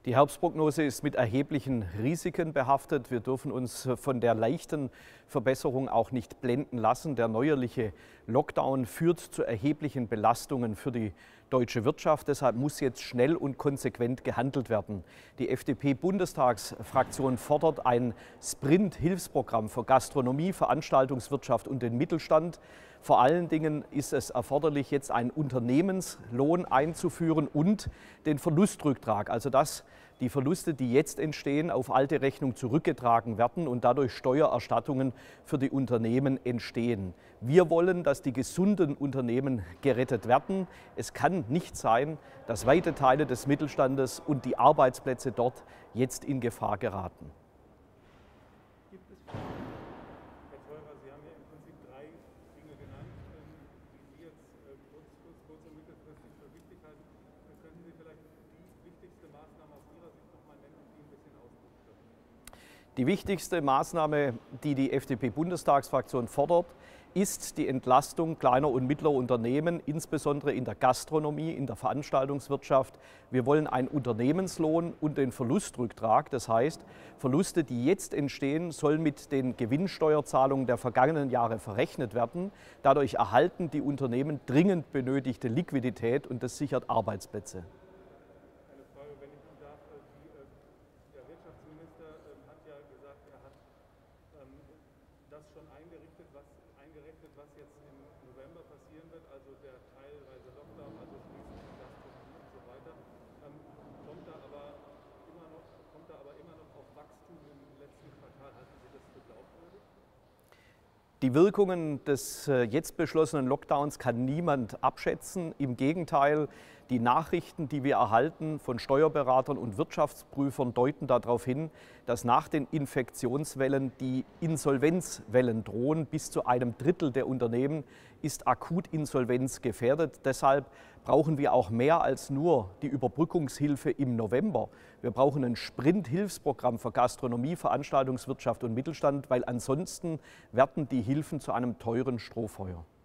Die Herbstprognose ist mit erheblichen Risiken behaftet. Wir dürfen uns von der leichten Verbesserung auch nicht blenden lassen. Der neuerliche Lockdown führt zu erheblichen Belastungen für die deutsche Wirtschaft. Deshalb muss jetzt schnell und konsequent gehandelt werden. Die FDP-Bundestagsfraktion fordert ein Sprint-Hilfsprogramm für Gastronomie, Veranstaltungswirtschaft und den Mittelstand. Vor allen Dingen ist es erforderlich, jetzt einen Unternehmenslohn einzuführen und den Verlustrücktrag, also dass die Verluste, die jetzt entstehen, auf alte Rechnung zurückgetragen werden und dadurch Steuererstattungen für die Unternehmen entstehen. Wir wollen, dass die gesunden Unternehmen gerettet werden. Es kann nicht sein, dass weite Teile des Mittelstandes und die Arbeitsplätze dort jetzt in Gefahr geraten. Herr Theurer, Sie haben ja im Prinzip drei Dinge genannt, die Sie jetzt kurz- und mittelfristig für wichtig halten. Könnten Sie vielleicht die wichtigste Maßnahme aus Ihrer Sicht nochmal nennen und die ein bisschen ausbuchstabieren? Die wichtigste Maßnahme, die die FDP-Bundestagsfraktion fordert, ist die Entlastung kleiner und mittlerer Unternehmen, insbesondere in der Gastronomie, in der Veranstaltungswirtschaft. Wir wollen einen Unternehmenslohn und den Verlustrücktrag. Das heißt, Verluste, die jetzt entstehen, sollen mit den Gewinnsteuerzahlungen der vergangenen Jahre verrechnet werden. Dadurch erhalten die Unternehmen dringend benötigte Liquidität und das sichert Arbeitsplätze. Eine Frage, wenn ich darf. Der Wirtschaftsminister hat ja gesagt, er hat das schon eingerechnet, was jetzt im November passieren wird, also der teilweise Lockdown, also Schließung von Gastronomie und so weiter, kommt da aber immer noch auf Wachstum im letzten Quartal. Halten Sie das für glaubwürdig? Die Wirkungen des jetzt beschlossenen Lockdowns kann niemand abschätzen. Im Gegenteil, die Nachrichten, die wir erhalten von Steuerberatern und Wirtschaftsprüfern, deuten darauf hin, dass nach den Infektionswellen die Insolvenzwellen drohen. Bis zu einem Drittel der Unternehmen ist akut insolvenzgefährdet. Deshalb brauchen wir auch mehr als nur die Überbrückungshilfe im November. Wir brauchen ein Sprint-Hilfsprogramm für Gastronomie, Veranstaltungswirtschaft und Mittelstand, weil ansonsten werden die Hilfen zu einem teuren Strohfeuer.